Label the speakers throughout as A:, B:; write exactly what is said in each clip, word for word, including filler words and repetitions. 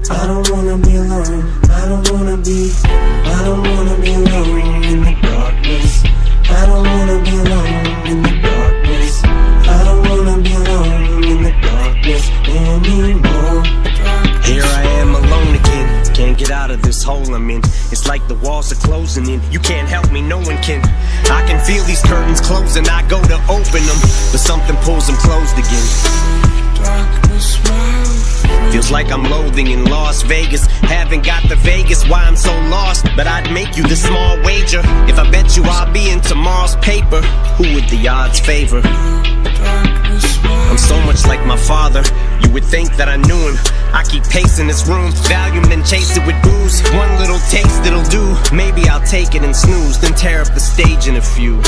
A: I don't wanna be alone. I don't wanna be, I don't wanna be alone in the darkness. I don't wanna be alone in the darkness. I don't wanna be alone in the darkness anymore.
B: Here I am alone again, can't get out of this hole I'm in. It's like the walls are closing in, you can't help me, no one can. I can feel these curtains closing, I go to open them, but something pulls them closed again.
A: Darkness,
B: feels like I'm loathing in Las Vegas. Haven't got the Vegas, why I'm so lost. But I'd make you this small wager. If I bet you I'll be in tomorrow's paper, who would the odds favor? I'm so much like my father, you would think that I knew him. I keep pacing this room, Valium then chase it with booze. One little taste it'll do, maybe I'll take it and snooze, then tear up the stage in a few.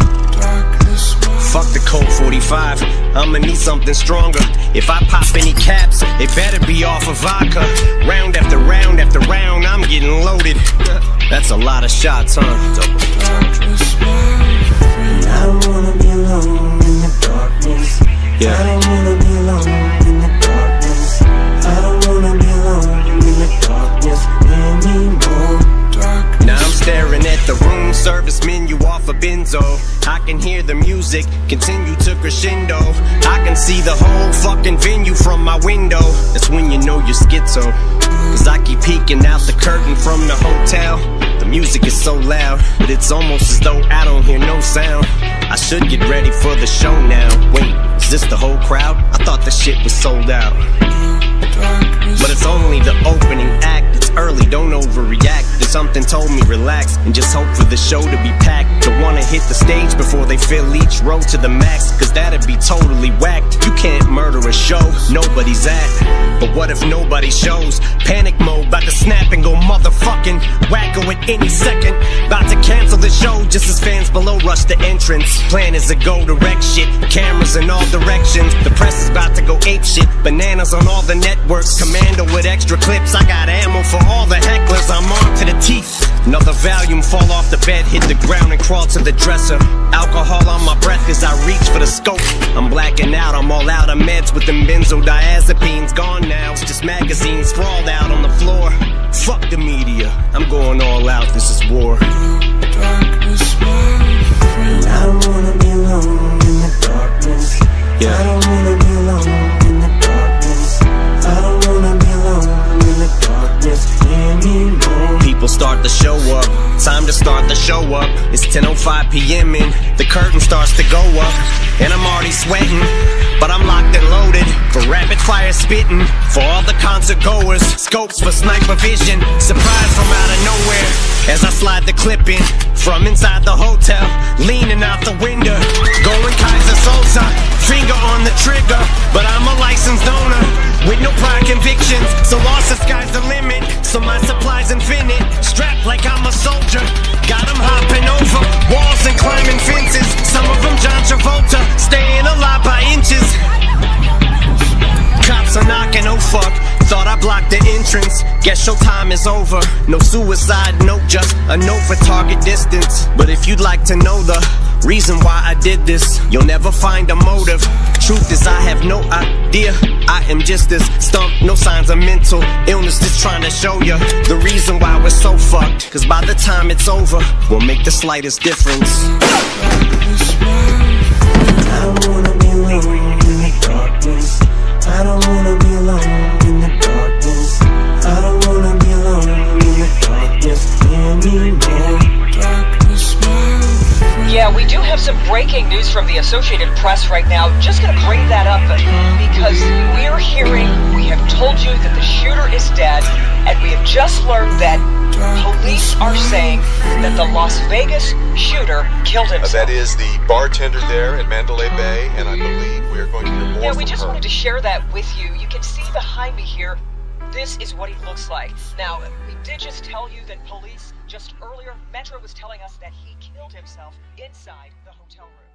B: Fuck the Colt forty-five, I'ma need something stronger. If I pop any caps, it better be off of vodka. Round after round after round, I'm getting loaded. That's a lot of shots, huh?
A: I don't wanna be alone in the darkness.
B: Yeah.
A: I don't wanna be alone in the darkness. I don't wanna be alone in the darkness anymore.
B: Now I'm staring at the room service menu off a benzo. I can hear the music continue to crescendo. I can see the whole fucking venue from my window. That's when you know you're schizo, cause I keep peeking out the curtain from the hotel. The music is so loud, but it's almost as though I don't hear no sound. I should get ready for the show now. Wait, is this the whole crowd? I thought the shit was sold out. But it's only the opening act, it's early, don't overreact. Then something told me relax, and just hope for the show to be packed. Don't wanna hit the stage before they fill each row to the max, cause that'd be totally whacked. You can't murder a show nobody's at. But what if nobody shows? Panic mode, bout to snap and go motherfucking wacko at any second. About to cancel the show just as fans below rush the entrance. Plan is to go direct shit, cameras in all directions. The press is about to go ape shit, bananas on all the networks. Commando with extra clips, I got ammo for all the hecklers. I'm armed to the teeth. Another Valium, fall off the bed, hit the ground and crawl to the dresser. Alcohol on my breath as I reach for the scope. I'm blacking out, I'm all out of meds with them benzodiazepines. Gone now, it's just magazines sprawled out on the floor. Fuck the media, I'm going all out, this is war.
A: I don't wanna be alone in the darkness.
B: Yeah.
A: I don't wanna be alone in the darkness. I don't wanna be alone in the darkness anymore.
B: People start to show up, time to start the show up. It's ten oh five p m and the curtain starts to go up. And I'm already sweating, but I'm locked and loaded for rapid fire spitting. For all the concert goers, scopes for sniper vision. Surprise from out of nowhere as I slide the clip in from inside the hotel, leaning out the window, going Kaiser Sosa, finger on the trigger. But I'm a licensed owner with no prior convictions, so lost the sky's the limit. So my supply's infinite, strapped like I'm a soldier. Got them hopping over walls and climbing fences. Some of them John Travolta, staying alive by inches. Cops are knocking, oh fuck, thought I blocked the entrance. Guess showtime is over, no suicide note, just a note for target distance. But if you'd like to know the reason why I did this, you'll never find a motive. Truth is I have no idea, I am just this stumped, no signs of mental illness, just trying to show you the reason why we're so fucked. Cause by the time it's over, we'll make the slightest difference.
A: I don't wanna be alone in the darkness. I don't wanna be alone in the darkness. I don't wanna be alone in the darkness anymore.
C: Yeah, we do have some breaking news from the Associated Press right now. Just gonna bring that up because we're hearing, we have told you that the shooter is dead, and we have just learned that police are saying that the Las Vegas shooter killed himself.
D: Uh, that is the bartender there at Mandalay Bay, and I believe we're going to hear more
C: Yeah,
D: from
C: we just
D: her.
C: wanted to share that with you. You can see behind me here, this is what he looks like. Now, we did just tell you that police, just earlier, Metro was telling us that he killed himself inside the hotel room.